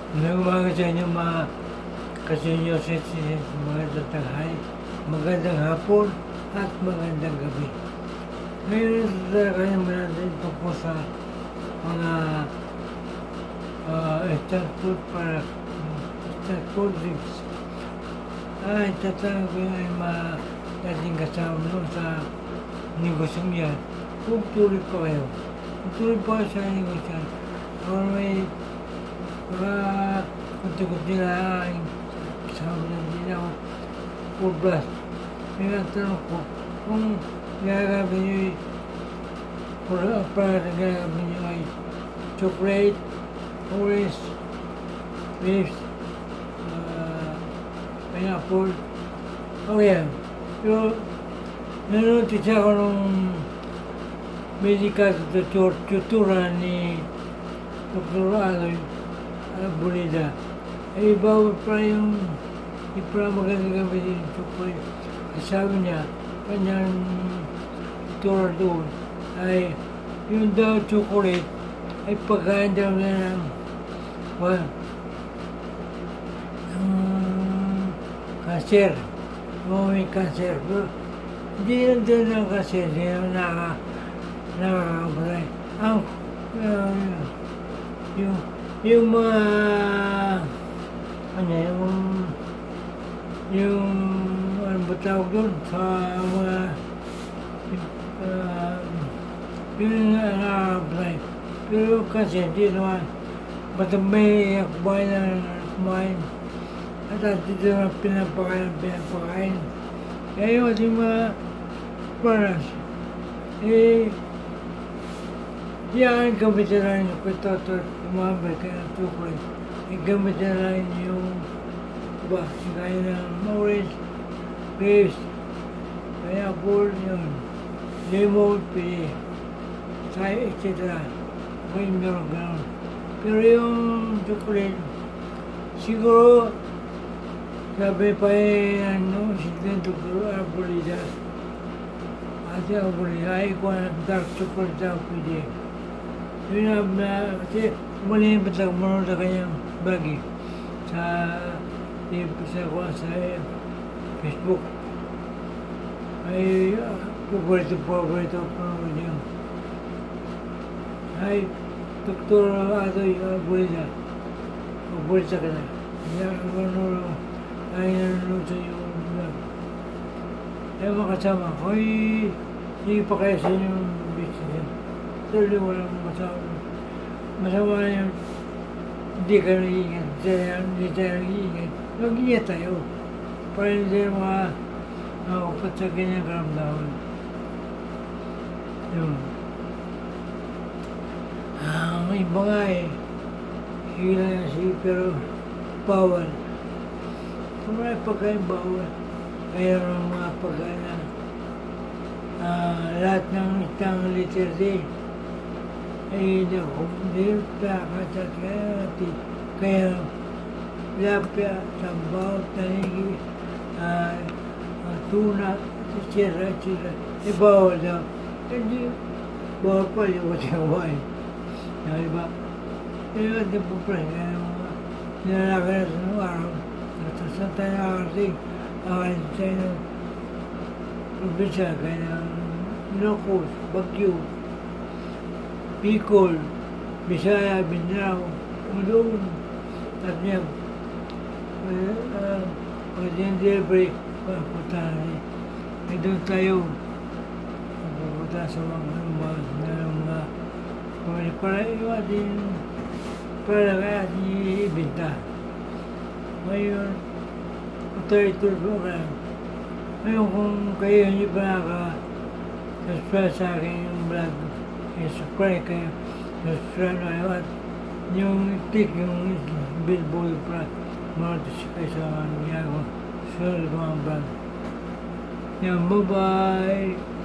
Magandang umaga sa inyo mga ka-senior citizens, magandang tanghali, magandang hapon, at magandang gabi. Ngayon, kaya natin tungkol sa mga instant food para instant food drinks. Itatanong ko yung ay mga dating kasama mo sa negosyong yan. Kung tuloy pa kayo. Kung tuloy pa kayo sa negosyon, or may kunti-kunti na kasama na din ako food blast. May nagtanong ko kung gagawin nyo para gagawin nyo ay chocolate, orange, grapes, pineapple. Yan. Pero nanonotis ako nung medical tutura ni Dr. Aloy Bonida. Ay bawal pa yung di pa maganda gawin yung chocolate. Sabi niya, kanyang tutura doon ay yung daw chocolate ay pagkain daw na ng cancer. May cancer. Pero hindi lang doon ng cancer. Hindi lang nakakabalay. Yung mga ano ba tawag doon sa mga yun nakakabalay. Pero kasi hindi naman matamay kumain na kumain at dito na pinapakain. Kaya yung ating mga paras diyan gamitin lang yung pitotot kumabay ka ng chocolate. Gamitin lang yung kaya ng orange, grapes, pineapple, yun, lemon, pili, etc. May meron gano'n. Pero yung chocolate, siguro, sabi pa si Dr. Arbolida, Ate Arbolida, ay kung dark chocolate daw pwede. Yun na, kasi mali ba't ako manood sa kanyang blog sa Facebook. Ay, paborito po niya. Ay, Dr. Atoy Arbolida, paborito ka na. Ay nanonood sa iyo vlog. Ay mga kasama ko, sige pa kaya sa inyong business. Tuloy walang masama na yun. Hindi ka nag-iingat, hindi tayo nag-iingat. Mag-iingat tayo. Para hindi mga kapat sa kanyang karamdaman. Yun. Ang iba nga hila na pero bawal. Kung may pagkain bawal, kaya ng mga pagkain na lahat ng isang liter day ay hindi kaya lapya, sambaw, tanigi, tuna, etc. Bawal daw. Hindi, bawal pa yung kasawain. Diba? Kaya hindi po pala, kaya mga nilalagay na sa araw. Natasan tayo nakarating, akalit tayo ng probinsya, kaya ng Ilocos, Baguio, Bicol, Bisaya, Mindanao, doon. At niya, pag-delivery, punta na rin. Ay doon tayo, pupunta sa mga para iwatin, para kaya ibinta. Ngayon, ito po ka. Ngayon kung kayo hindi pa naka-subscribe sa akin yung vlog, subscribe kayo, subscribe na kayo at yung click yung billboard para manotis kayo sa mga ginagawa. Sunod mga vlog. Yan, bye-bye!